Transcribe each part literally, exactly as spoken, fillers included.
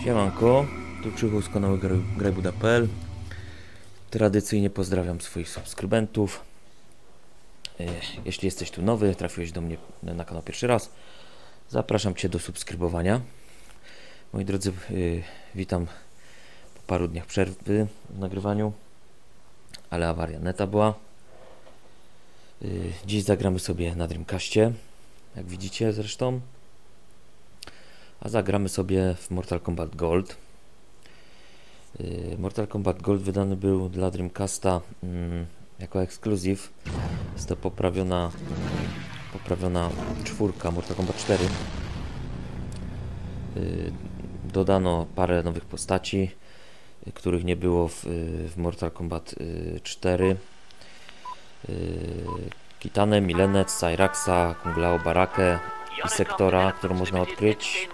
Siemanko, tu Krzychu z kanału grajbuda kropka p l. Tradycyjnie pozdrawiam swoich subskrybentów. Jeśli jesteś tu nowy, trafiłeś do mnie na kanał pierwszy raz, zapraszam Cię do subskrybowania. Moi drodzy, witam po paru dniach przerwy w nagrywaniu, ale awaria neta była. Dziś zagramy sobie na Dreamcastie, jak widzicie zresztą. A zagramy sobie w Mortal Kombat Gold. Mortal Kombat Gold wydany był dla Dreamcasta mm, jako ekskluzyw. Jest to poprawiona poprawiona czwórka Mortal Kombat cztery. Yy, dodano parę nowych postaci, yy, których nie było w, yy, w Mortal Kombat yy, cztery. Yy, Kitanę, Milenę, Cyraxa, Kung Lao Barakę i Sektora, którą można odkryć.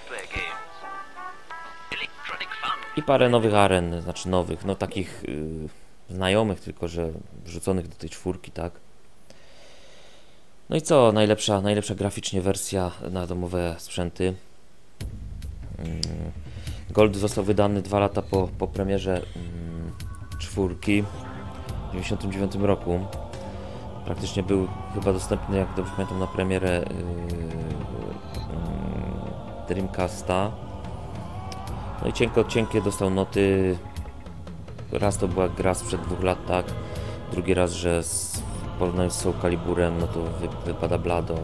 I parę nowych aren, znaczy nowych, no takich yy, znajomych, tylko że wrzuconych do tej czwórki, tak. No i co, najlepsza, najlepsza graficznie wersja na domowe sprzęty. Yy, Gold został wydany dwa lata po, po premierze yy, czwórki w dziewięćdziesiątym dziewiątym roku. Praktycznie był chyba dostępny, jak dobrze pamiętam, na premierę yy, yy, Dreamcasta. No i cienko, cienkie dostał noty. Raz to była gra sprzed dwóch lat, tak. Drugi raz, że z, w porównaniu z Soul Caliburem, no to wy, wypada blado.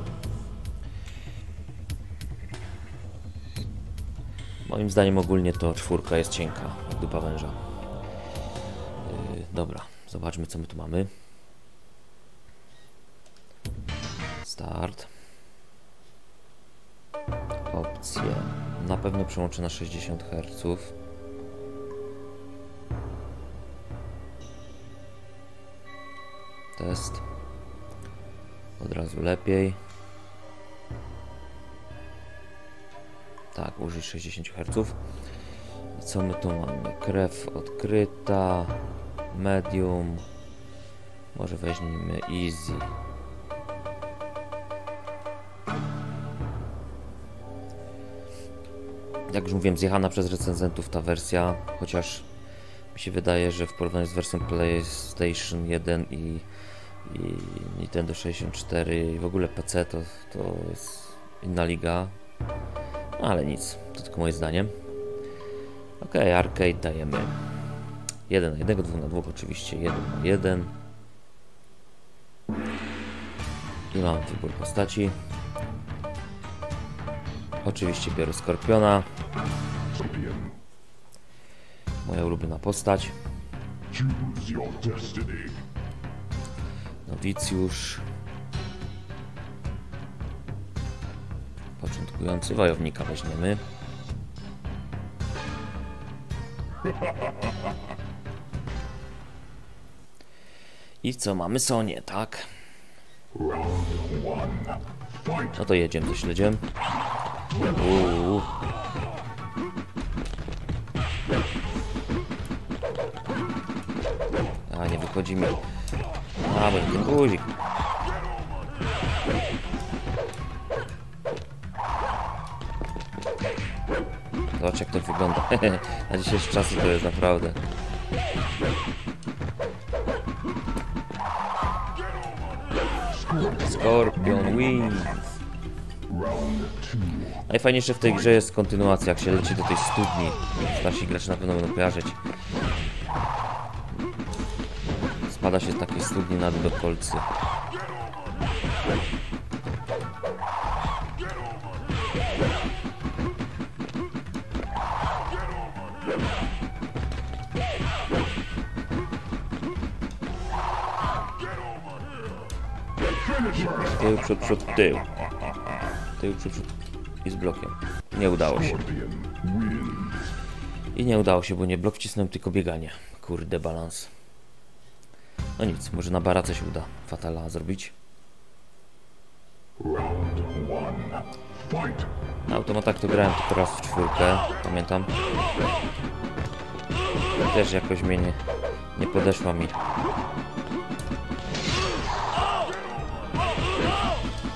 Moim zdaniem ogólnie to czwórka jest cienka, jak dupa węża. Yy, dobra, zobaczmy, co my tu mamy. Start. Opcje. Na pewno przełączę na sześćdziesiąt herców. Test. Od razu lepiej. Tak, użyć sześćdziesiąt herców. I co my tu mamy? Krew odkryta. Medium. Może weźmiemy easy. Jak już mówiłem, zjechana przez recenzentów ta wersja, chociaż mi się wydaje, że w porównaniu z wersją PlayStation jeden i, i Nintendo sześćdziesiąt cztery i w ogóle P C to, to jest inna liga, no ale nic, to tylko moje zdanie. Ok, arcade dajemy jeden na jeden, dwa na dwa oczywiście, jeden na jeden i mam wybór postaci. Oczywiście biorę Skorpiona. Moja ulubiona postać. Nowicjusz. Początkujący wojownika weźmiemy. I co, mamy Sonię, tak? No to jedziemy ze śledziem. Uuu. A, nie wychodzi mi. A, bo ten guzik. Zobacz, jak to wygląda. Na dzisiejsze czasy to jest naprawdę. Scorpion wins. Najfajniejsze w tej grze jest kontynuacja, jak się leci do tej studni. Starsi gracze na pewno będą kojarzyć. Spada się z takiej studni na dół do kolcy. Tył, przód, przód, tył. Tył, przód, przód. I z blokiem. Nie udało się. I nie udało się, bo nie blok wcisnąłem, tylko bieganie. Kurde, balans. No nic, może na barace się uda fatala zrobić. Na automatach to grałem tylko raz w czwórkę, pamiętam. Też jakoś mnie nie, nie podeszła mi.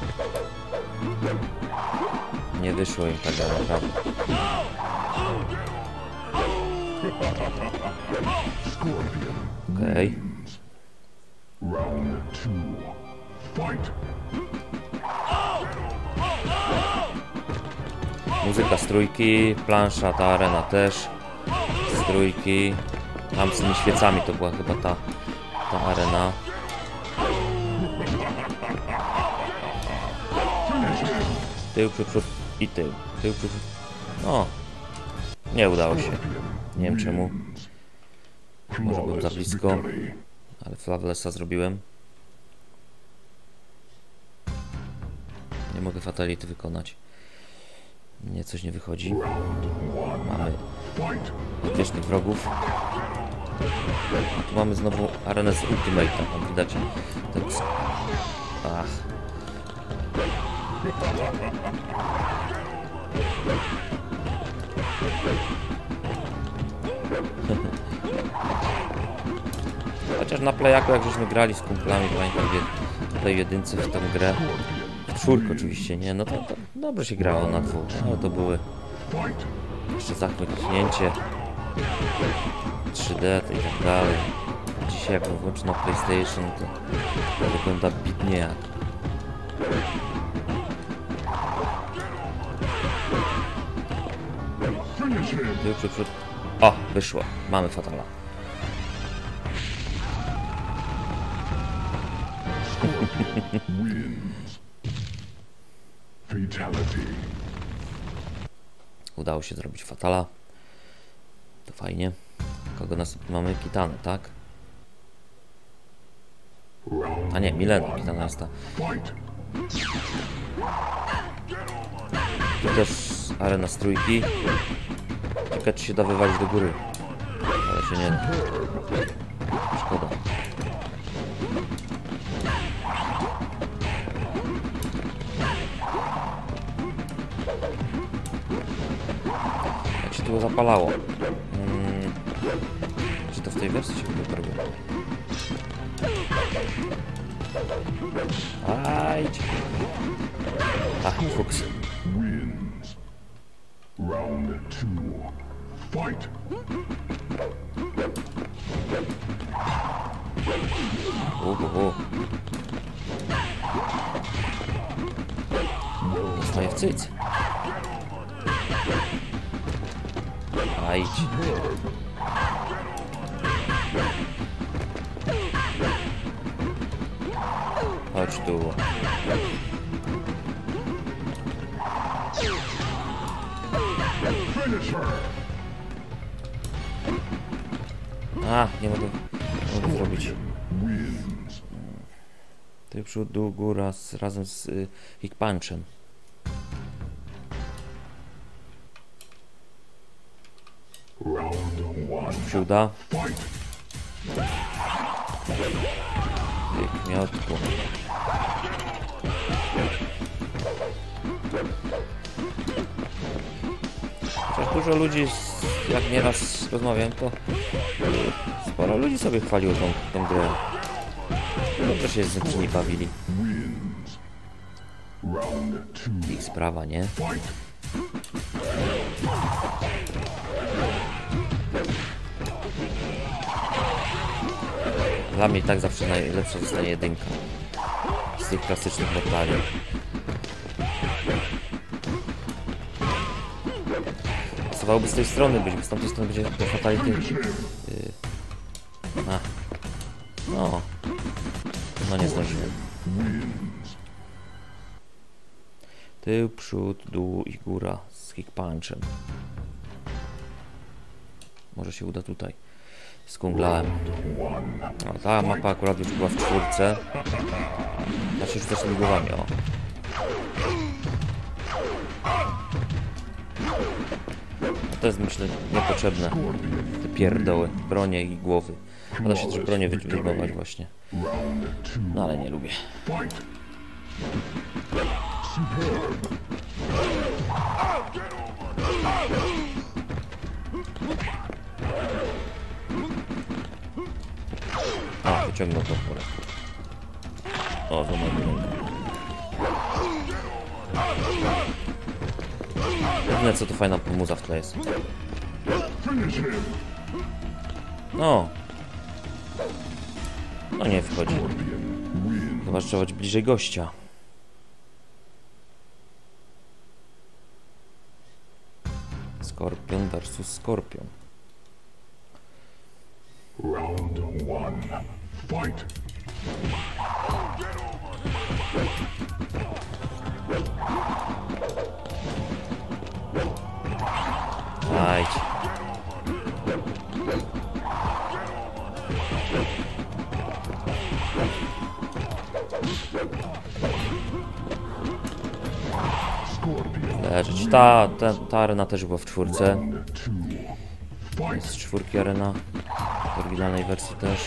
Nie wyszło im tak naprawdę. Okej. Okay. Muzyka z trójki, plansza, ta arena też z trójki. Tam z tymi świecami to była chyba ta, ta arena. Tył, przód i tył. Tył, przód. No. Nie udało się. Nie wiem czemu. Może byłem za blisko. Ale Flawlessa zrobiłem. Nie mogę fatality wykonać. Nie, coś nie wychodzi. Mamy odwiecznych wrogów. A tu mamy znowu arenę z Ultimate. Tam widać ten... Ach. Chociaż na playaku, jak żeśmy grali z kumplami, pamiętam w tej jedynce w tą grę. W czwórkę oczywiście, nie? No to, to dobrze się grało na dwóch. No to były jeszcze zachwytnięcie trzy D i tak dalej. Dzisiaj jak włączę na PlayStation, to, to wygląda bidnie jak. Tył, przód, przód. O, wyszło. Mamy fatala. Udało się zrobić fatala. To fajnie. Kogo nas mamy? Kitanę, tak? A nie, Milena. Kitana jest ta. Tu też arena z trójki. Ciekawe, czy się da wywalić do góry. Ale się nie da. Szkoda. Jak się tu zapalało? Hmm. Czy to w tej wersji się chyba robiło? Ajdź! Ach, fuks. Round two. Fight. Uhu. Dostaję w cyc. Ajdź. Chodź tu. A, nie mogę, nie mogę zrobić. Ty przód, dół, góra z, razem z y, Hick Punchem. Się uda. Hick miotku. Chociaż dużo ludzi, jak nieraz rozmawiam, to sporo ludzi sobie chwaliło tą, tą grę. Dobrze się z nimi bawili. Ich sprawa, nie? Dla mnie tak zawsze najlepsza zostanie jedynka z tych klasycznych metali. Pasowałoby z tej strony być, bo z tamtej strony będzie to fatality. Yy. A. No. No nie zdążyłem. Tył, przód, dół i góra z Hick Punchem. Może się uda tutaj. Skunglałem. No, ta mapa akurat już była w czwórce. Znaczy już też ligowami, o. No to jest, myślę, niepotrzebne. Te pierdoły, bronie i głowy. Da się też bronię wyjmować właśnie. No ale nie lubię. A, wyciągnął to pole. O, to mamy rękę. Jedyne co to fajna muza w tle jest. No. No nie wchodzi. Chyba trzeba być bliżej gościa. Skorpion versus Skorpion. Round one. Fight. Ajdź. Leżeć. Ta, ta, ta arena też była w czwórce. Jest z czwórki arena. W oryginalnej wersji też.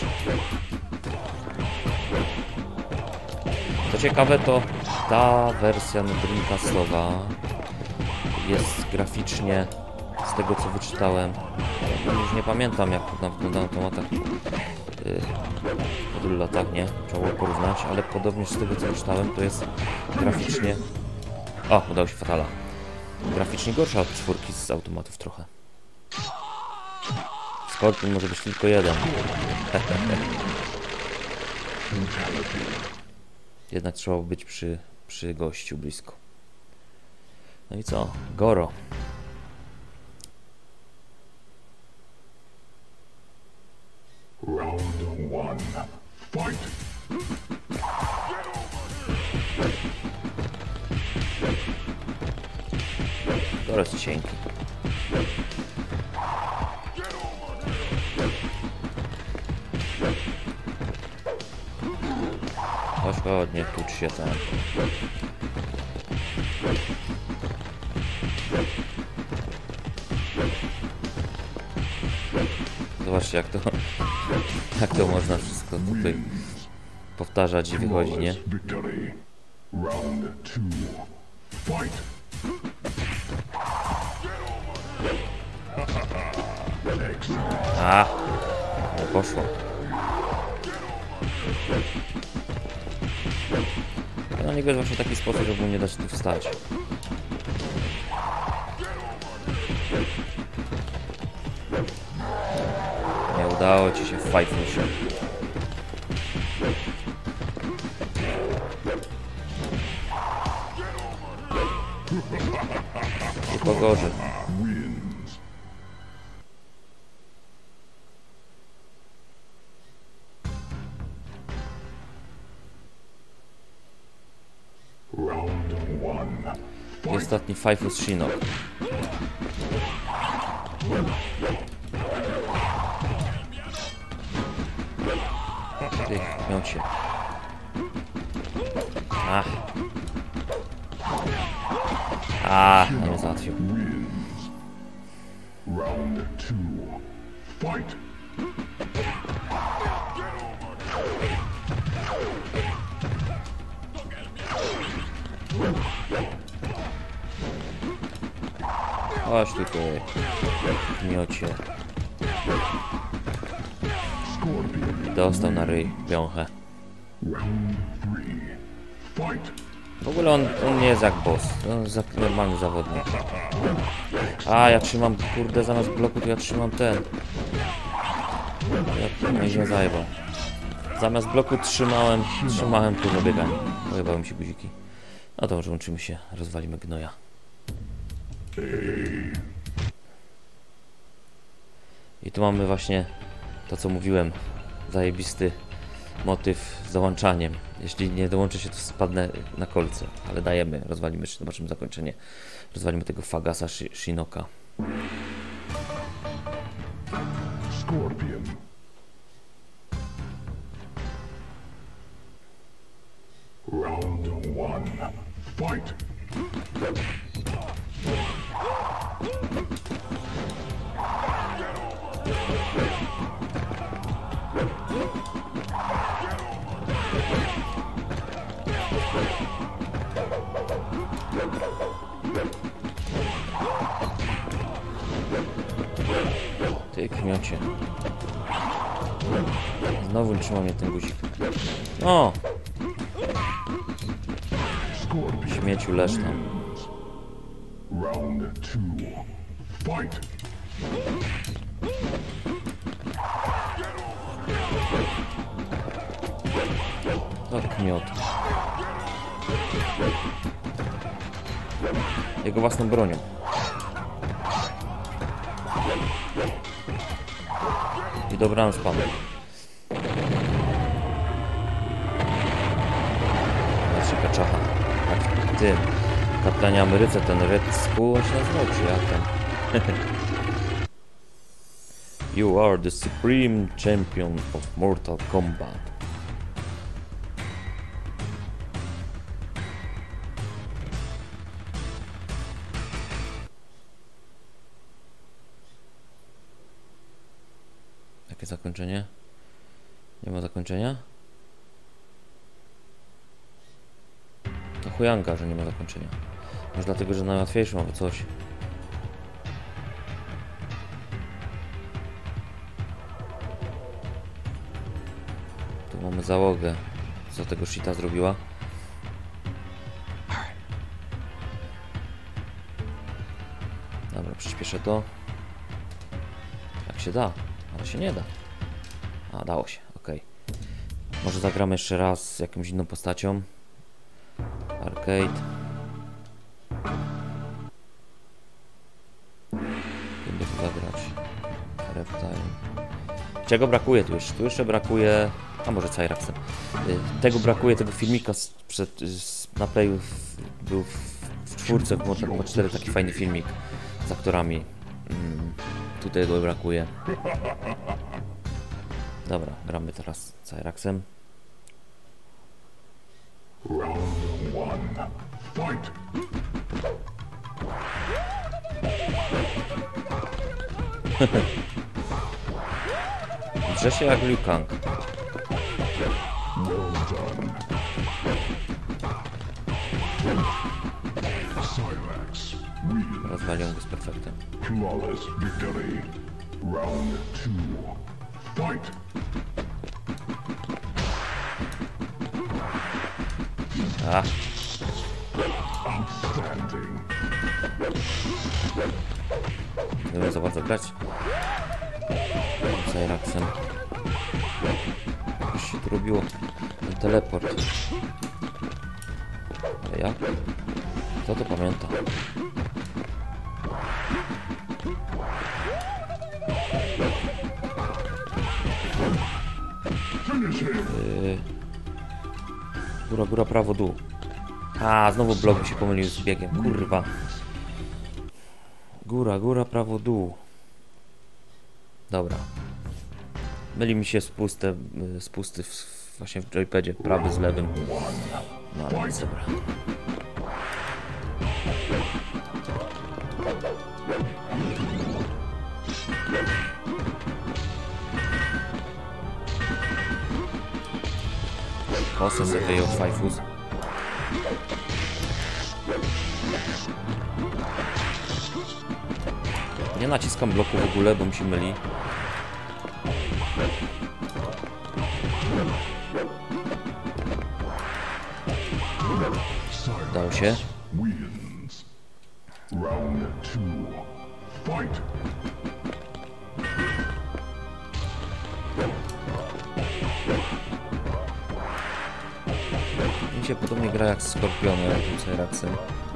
Co ciekawe, to ta wersja Dreamcastowa jest graficznie, z tego co wyczytałem, już nie pamiętam jak wygląda na automatach yy, po tylu latach, nie? Trzeba było porównać, ale podobnie z tego co czytałem, to jest graficznie... O, udało się fatala. Graficznie gorsza od czwórki z automatów trochę. Skorpion może być tylko jeden. Jednak trzeba być przy, przy gościu blisko. No i co? Goro. Round one. Fight. Goro jest cienki. Chodź, chodź, nie tucz się tam. Zobaczcie jak to, jak to można wszystko tutaj powtarzać i wychodzi, nie? Round two. Fight. A, nie poszło. Na niego jest właśnie taki sposób, żeby mu nie dać tu wstać. Nie udało ci się w fajtnisie. Nie pogorzy. Round one. I ostatni Fajfus Shinnok. Ty, miał się. Ach. A, no nie załatwił. Round two. Fight. Chodź tutaj, miocie. I dostał na ryj wiąchę. W ogóle on, on nie jest jak boss, on jest jak normalny zawodnik. A, ja trzymam, kurde, zamiast bloku to ja trzymam ten. Ja no i nie zajebał. Zamiast bloku trzymałem, trzymałem tu do biegania. Pojebały mi się guziki. No dobrze, łączymy się, rozwalimy gnoja. I tu mamy właśnie to, co mówiłem, zajebisty motyw z dołączaniem. Jeśli nie dołączę się, to spadnę na kolce, ale dajemy, rozwalimy, czy zobaczymy zakończenie. Rozwalimy tego Fagasa Shinnoka. Scorpion. Round one. Fight. Ty kmiocie. Znowu trzyma mnie ten guzik. O! Śmieciu, leż tam. Round two. Fight. No kmiot. Jego własną bronią. I dobranoc panu. Znaczy kaczacha. Tak w tym Kapitanie Ameryce, ten Red Skull, on się nazywał, czy jak tam? You are the supreme champion of Mortal Kombat. Jakie zakończenie? Nie ma zakończenia? To chujanga, że nie ma zakończenia. Może dlatego, że najłatwiejszą albo coś. Tu mamy załogę. Co tego shita zrobiła? Dobra, przyspieszę to. Jak się da, ale się nie da. A, dało się, ok. Może zagramy jeszcze raz z jakąś inną postacią. Arcade. Będę tu zagrać. Reptile. Czego brakuje tu jeszcze? Tu jeszcze brakuje... A może Cyraxem. Tego brakuje, tego filmika z, przed, z, na playu w, był w, w czwórce, w Mortal Kombat cztery taki fajny filmik z aktorami. Mm, tutaj go brakuje. Dobra, gramy teraz Cyraxem. Round one. Fight! Drze się jak Liu Kang. Well done. Cyrax wins. Rozwaliłem go z perfektem. Flawless victory. Round two. Fight! A, Outstanding. nie wiem za bardzo grać. Cyraxem. Już się tu robiło. Ten teleport. Ale jak? Kto to pamięta? Yy... Góra, góra, prawo, dół. A, znowu blok mi się pomylił z biegiem. Kurwa. Góra, góra, prawo, dół. Dobra. Myli mi się spuste, spusty w, właśnie w joypadzie, prawy z lewym. No ale nic, dobra. Kosę sobie wyjął Fajfus. Nie naciskam bloku w ogóle, bo mi się myli. Udało się. Wins. Round two. Fight! Mi się podobnie gra jak z Skorpionem, tym Cyraxem.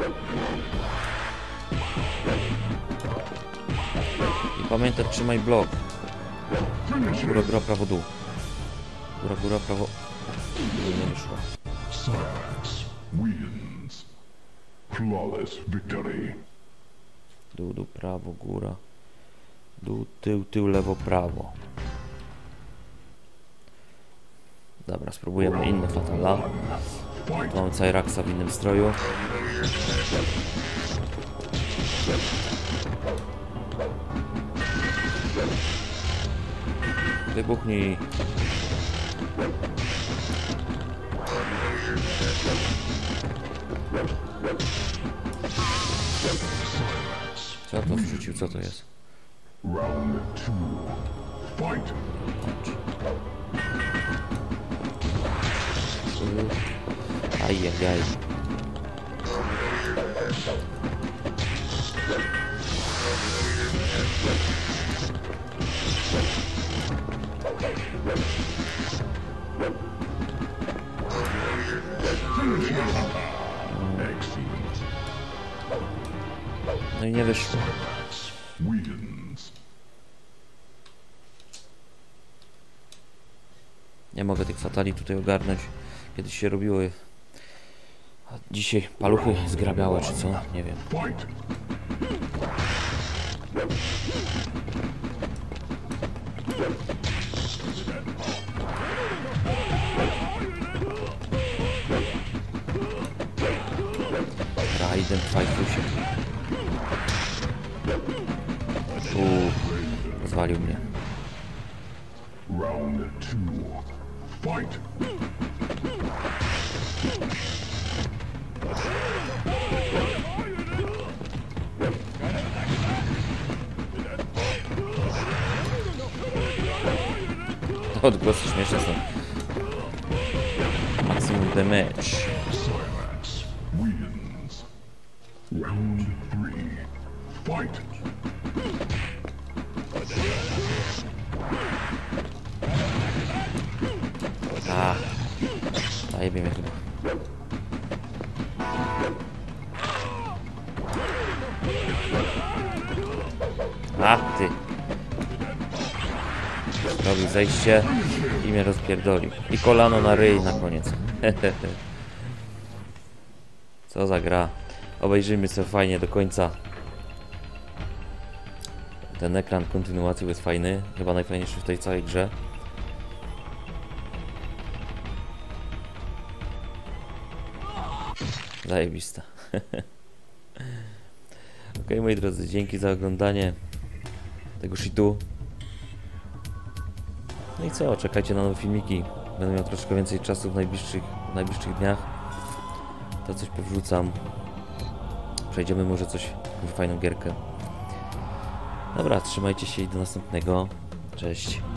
I pamiętaj, trzymaj blok. Góra, góra, prawo, dół. Góra, góra, prawo. Nie wyszło. Cyrax wins. Flawless victory. Dół, dół, prawo, góra. Dół, tył, tył, lewo, prawo. Dobra, spróbujemy inne fatala. Tu mamy Cyraxa w innym stroju. Wybuchnij. Co to wrzucił? Co to jest? Round two. Fight! Ajajaj. No i nie wyszło. Wins. Nie mogę tych fatali tutaj ogarnąć. Kiedyś się robiło je. A dzisiaj paluchy zgrabiałe czy co? Nie wiem. Fight. Raiden fajfusie. Uuu, zwalił mnie. Round two. Fight. Odgłosy śmieszne są. Maximum damage. Silence wins. Round three. Fight. A, zajebie mnie chyba. A, ty. Robi zejście i mnie rozpierdoli. I kolano na ryj na koniec. Co za gra. Obejrzyjmy sobie fajnie do końca. Ten ekran kontynuacji jest fajny. Chyba najfajniejszy w tej całej grze. Zajebista. Ok, moi drodzy, dzięki za oglądanie tego shitu. No i co, czekajcie na nowe filmiki. Będę miał troszkę więcej czasu w najbliższych, w najbliższych dniach. To coś powrzucam. Przejdziemy może coś, jakąś fajną gierkę. Dobra, trzymajcie się i do następnego. Cześć.